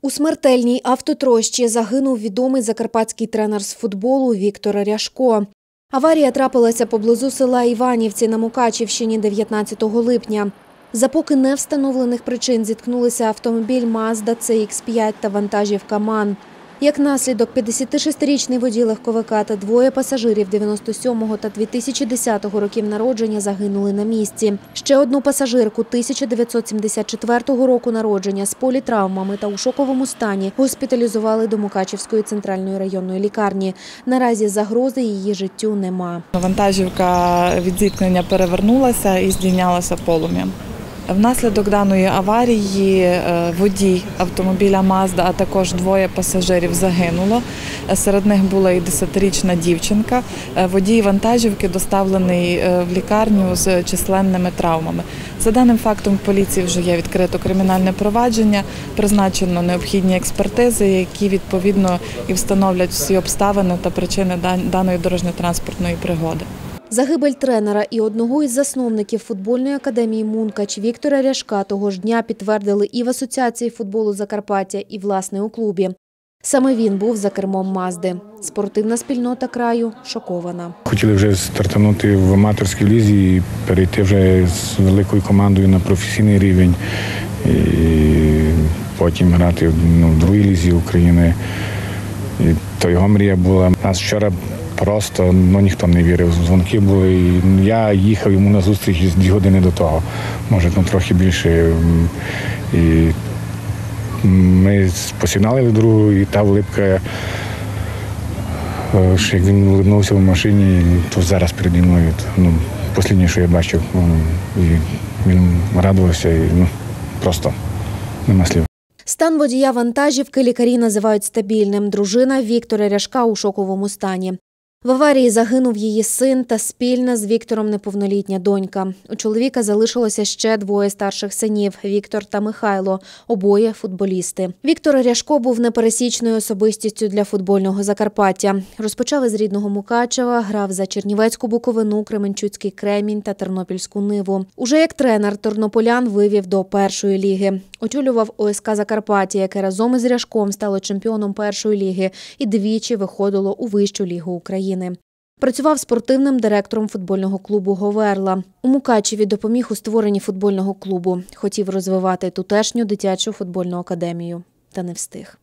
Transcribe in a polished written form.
У смертельній автотрощі загинув відомий закарпатський тренер з футболу Віктор Ряшко. Аварія трапилася поблизу села Іванівці на Мукачівщині 19 липня. За поки не встановлених причин зіткнулися автомобіль Mazda CX-5 та вантажівка МАН. Як наслідок, 56-річний водій легковика та двоє пасажирів 97-го та 2010 років народження загинули на місці. Ще одну пасажирку 1974 року народження з політравмами та у шоковому стані госпіталізували до Мукачівської центральної районної лікарні. Наразі загрози її життю нема. Вантажівка від зіткнення перевернулася і здійнялася полум'ям. Внаслідок даної аварії водій автомобіля Mazda, а також двоє пасажирів загинуло. Серед них була і 10-річна дівчинка. Водій вантажівки доставлений в лікарню з численними травмами. За даним фактом, в поліції вже є відкрито кримінальне провадження, призначено необхідні експертизи, які відповідно і встановлять всі обставини та причини даної дорожньо-транспортної пригоди. Загибель тренера і одного із засновників футбольної академії «Мункач» Віктора Ряшка того ж дня підтвердили і в Асоціації футболу Закарпаття, і, власне, у клубі. Саме він був за кермом «Мазди». Спортивна спільнота краю шокована. Хотіли вже стартанути в аматорській лізі і перейти вже з великою командою на професійний рівень. І потім грати в другій лізі України. І то його мрія була. Нас вчора просто ніхто не вірив. Дзвонки були. І я їхав йому на зустріч 2 години до того, може трохи більше. І ми посигналили другу, і та улипка, як він улибнувся в машині, то зараз переді мною. Останнє, що я бачив, і він радувався, і просто нема слів. Стан водія вантажівки лікарі називають стабільним. Дружина Віктора Ряшка у шоковому стані. В аварії загинув її син та спільна з Віктором неповнолітня донька. У чоловіка залишилося ще 2 старших синів – Віктор та Михайло, обоє футболісти. Віктор Ряшко був непересічною особистістю для футбольного Закарпаття. Розпочав із рідного Мукачева, грав за Чернівецьку Буковину, Кременчуцький Кремінь та Тернопільську Ниву. Уже як тренер тернополян вивів до першої ліги. Очолював ОСК Закарпаття, яке разом із Ряшком стало чемпіоном першої ліги і двічі виходило у вищу лігу України. Працював спортивним директором футбольного клубу «Говерла». У Мукачеві допоміг у створенні футбольного клубу. Хотів розвивати тутешню дитячу футбольну академію. Та не встиг.